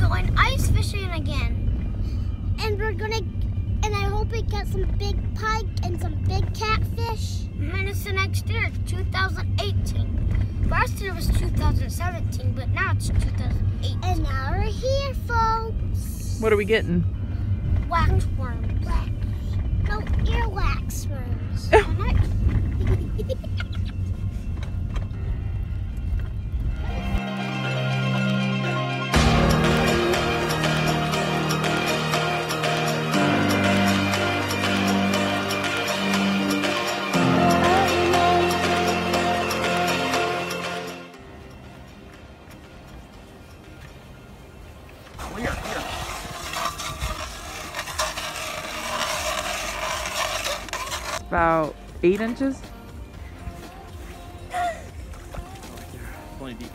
going ice fishing again. And I hope we get some big pike and some big catfish. And it's the next year, 2018. Last year was 2017, but now it's 2018. And now we're here, folks. What are we getting? Wax worms. No, earwax worms. About 8 inches. Plenty deep.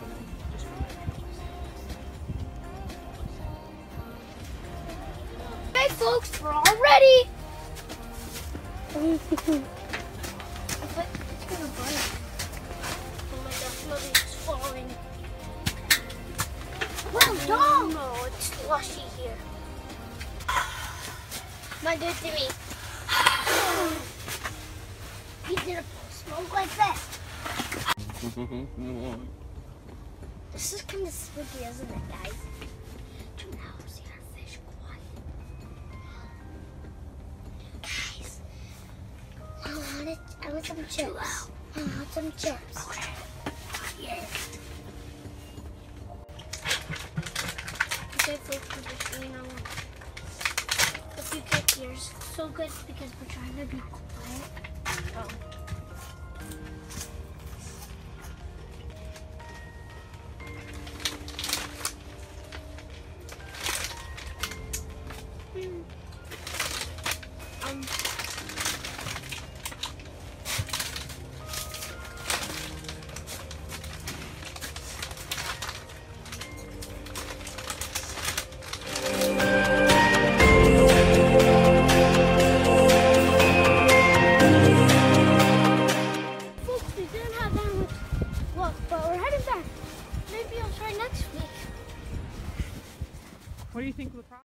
Hey folks, we're all ready. It's gonna bite. Oh my gosh, nothing's falling. Well done. No, it's slushy here. Might do it to me. You did a smoke like that. This is kind of spooky, isn't it, guys? Now see our fish quiet. Guys, I want some chips. I want some chips. Okay. Yeah. Okay, folks, we're just doing a few quick years. So good because we're trying to be quiet. Oh.